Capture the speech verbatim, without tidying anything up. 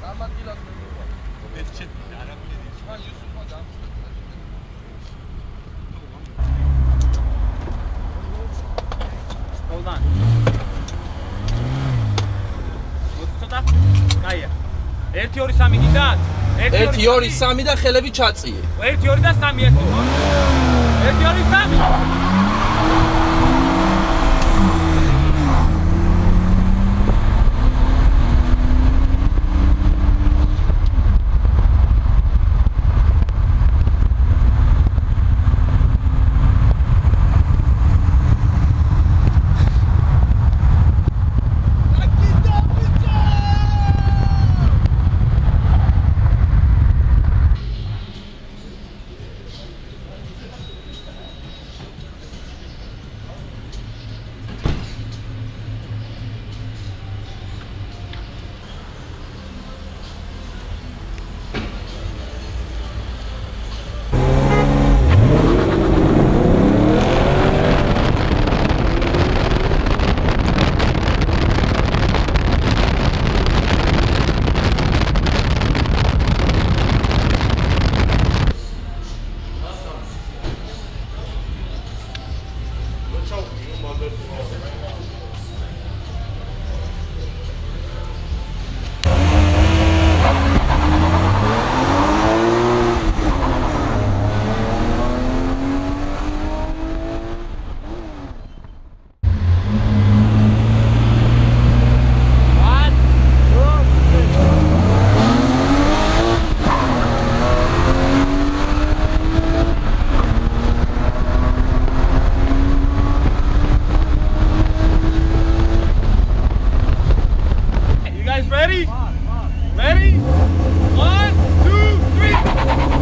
محمد گیلاس چه عرب میدی؟ من یوسف آدم Hold on. Ცოტა. კაია. ერთი ორი სამი გინდათ? ერთი ორი სამი და ხელები ჩაწიე. ერთი ორი და სამი ერთი. ერთი ორი სამი. Ready? Ready? One, two, three.